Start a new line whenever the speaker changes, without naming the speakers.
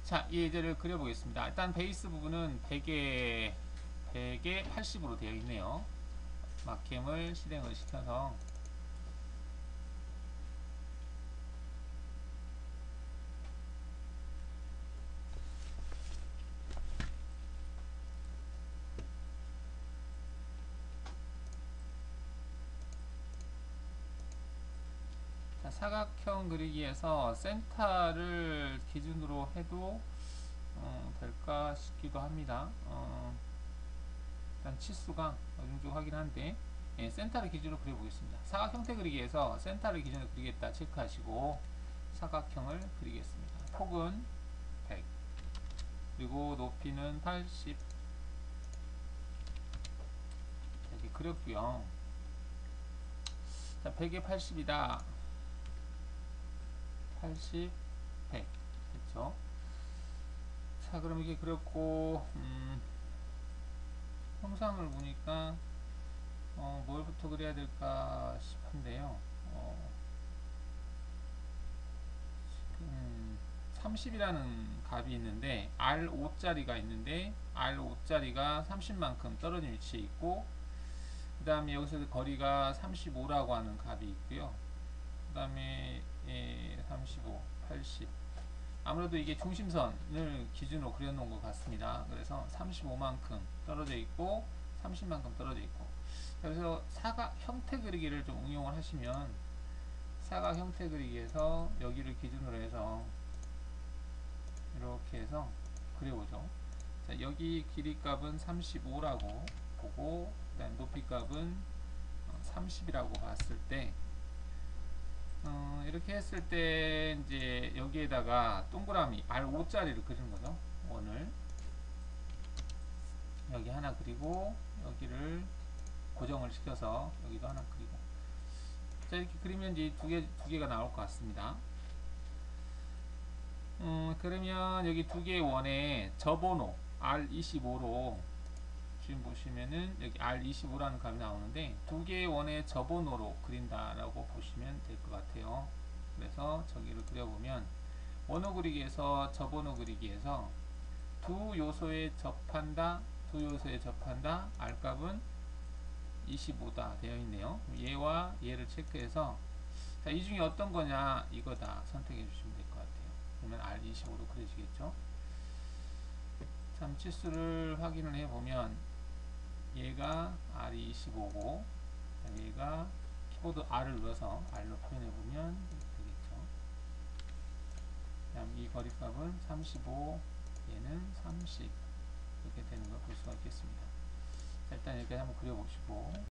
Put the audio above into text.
자, 이 예제를 그려보겠습니다. 일단 베이스 부분은 100에 80으로 되어 있네요. 막힘을 실행을 시켜서 자, 사각형 그리기에서 센터를 기준으로 해도 될까 싶기도 합니다. 일단 치수가 어느 정도 하긴 한데, 예, 센터를 기준으로 그려보겠습니다. 사각 형태 그리기에서 센터를 기준으로 그리겠다 체크하시고 사각형을 그리겠습니다. 폭은 100, 그리고 높이는 80 이렇게 그렸고요. 자, 100에 80이다. 80, 100 됐죠? 자, 그럼 이게 그렸고 형상을 보니까 뭘부터 그려야 될까 싶은데요. 30이라는 값이 있는데 R5짜리가 있는데 R5짜리가 30만큼 떨어진 위치에 있고, 그 다음에 여기서 거리가 35라고 하는 값이 있고요. 그 다음에 35, 80, 아무래도 이게 중심선을 기준으로 그려놓은 것 같습니다. 그래서 35만큼 떨어져 있고 30만큼 떨어져 있고, 그래서 사각 형태 그리기를 좀 응용을 하시면 사각 형태 그리기에서 여기를 기준으로 해서 이렇게 해서 그려보죠. 자, 여기 길이 값은 35라고 보고, 그다음 높이 값은 30이라고 봤을 때, 이렇게 했을 때 이제 여기에다가 동그라미 R5짜리를 그리는 거죠. 원을 여기 하나 그리고 여기를 고정을 시켜서 여기도 하나 그리고, 자, 이렇게 그리면 이제 두 개가 나올 것 같습니다. 그러면 여기 두 개의 원에 저번호 R25로 지금 보시면은 여기 R25라는 값이 나오는데 두 개의 원의 저번호로 그린다라고 보시면 될 것 같아요. 그래서 저기를 그려보면 원호 그리기에서 저번호 그리기에서 두 요소에 접한다 R 값은 25다 되어 있네요. 얘와 얘를 체크해서, 자, 이 중에 어떤 거냐 이거다 선택해 주시면 될 것 같아요. 그러면 R25로 그려지겠죠. 참 치수를 확인을 해 보면 얘가 R25고 얘가 키보드 R을 눌러서 R로 표현해 보면 되겠죠. 그다음 이 거리값은 35, 얘는 30 이렇게 되는 걸 볼 수가 있겠습니다. 자, 일단 이렇게 한번 그려보시고